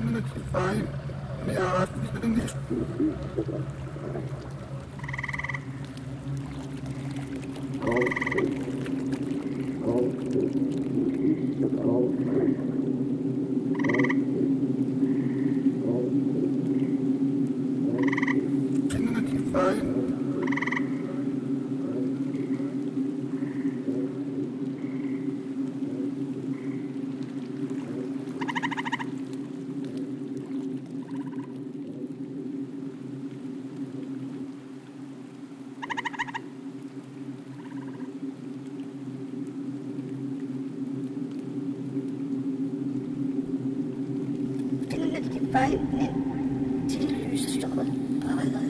Vej ned til de lyse bredder.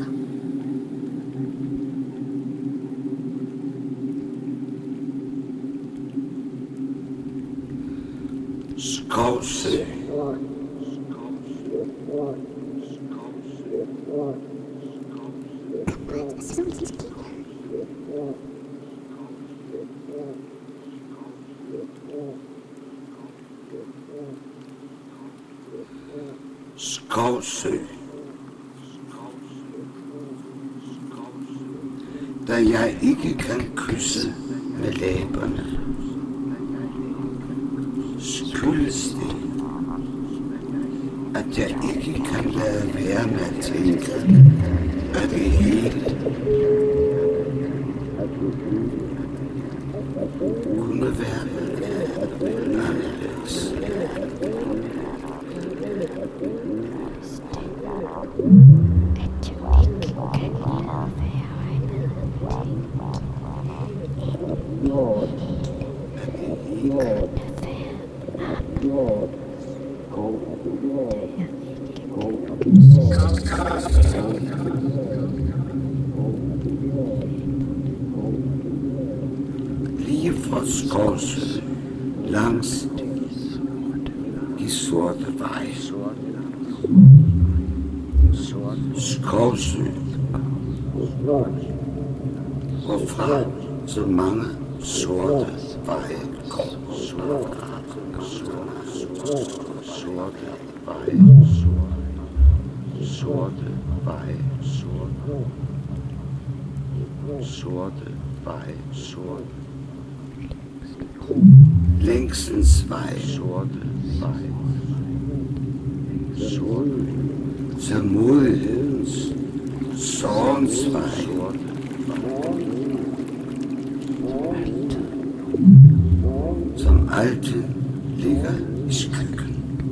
Skovsø. Skovsø. Da jeg ikke kan kysse med læberne, skyldes det, at jeg ikke kan lade være med at tænke, at det hele kunne være anderledes. Lige fra Skovsø langs de sorte veje. Skovsø, hvorfra så mange sorte veje går. Sorte veje, sorte veje, sorte veje, længsens vej, sorte vej, tålmodighedens, sorgens vej, som altid ligger i skyggen.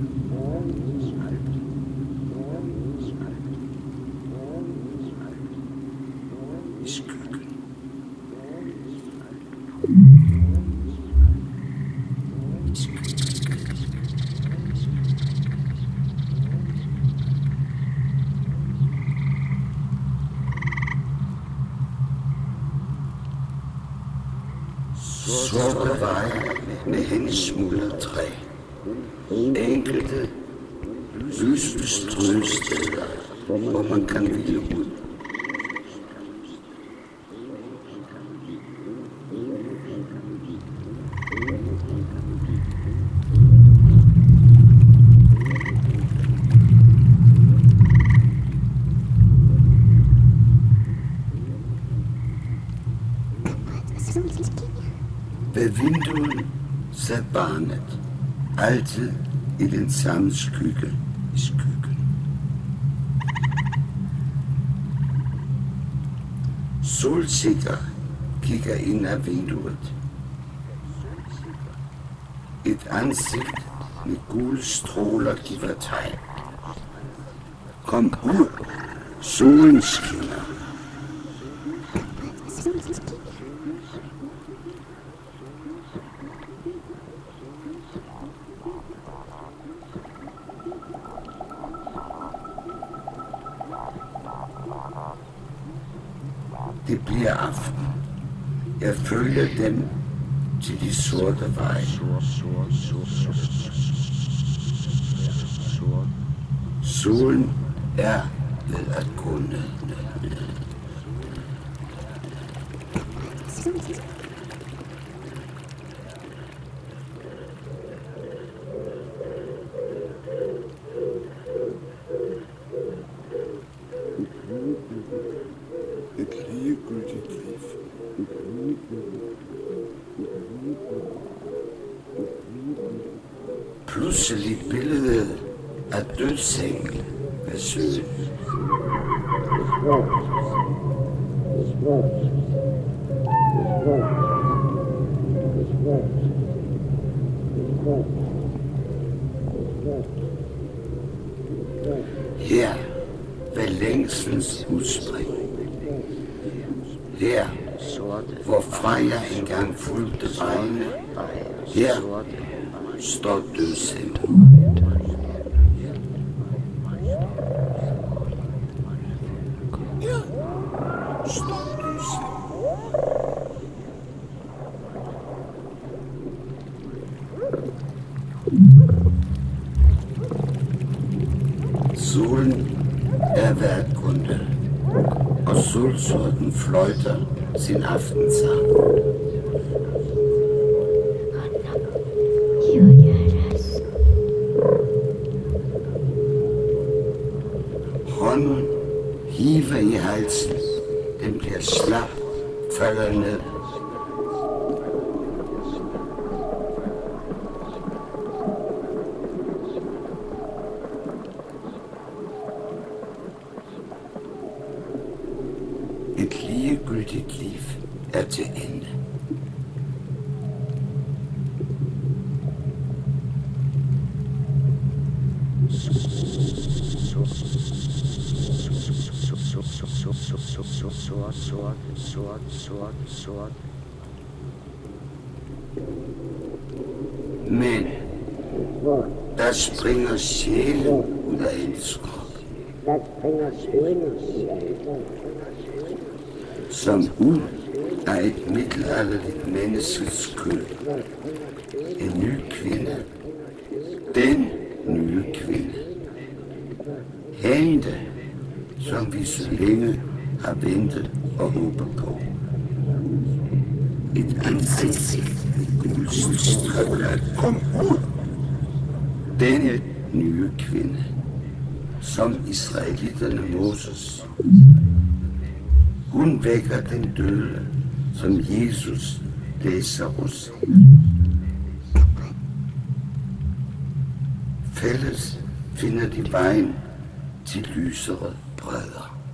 Sorte veje med hensmuldertræ, enkelte lysbestrøede steder, hvor man kan hvile ud. Ved vinduet sad barnet, altid i den samme skygge i skyggen. Solsikker kigger ind af vinduet. Et ansigt med gule stråler giver tegn. Kom ud, solen skinner. Det bliver aften. Jeg følger dem til de sorte veje. Solen er ved at gå ned. Usseligt billede af dødsengel ved søen. Her ved længselens udspring. Her, hvorfra jeg engang fulgte vejene, her står dødsenglen. Solen er værtkunde, og solsorten fløjter sin aftensang. Hånden hiver i halsen, den bliver slap, falder ned. Et ligegyldigt liv er til ende. Men der springer sjælen ud af hendes krop. Som ud af et middelalderligt menneskets kød. En ny kvinde. Den nye kvinde. Hende, som vi så længe har ventet og håbet på. Et ansigt med guldstøvler. Kom ud! Denne nye kvinde, som israelitterne Moses. Hun vækker den døde, som Jesus læser hos. Fælles finder de vejen til lysere bredder.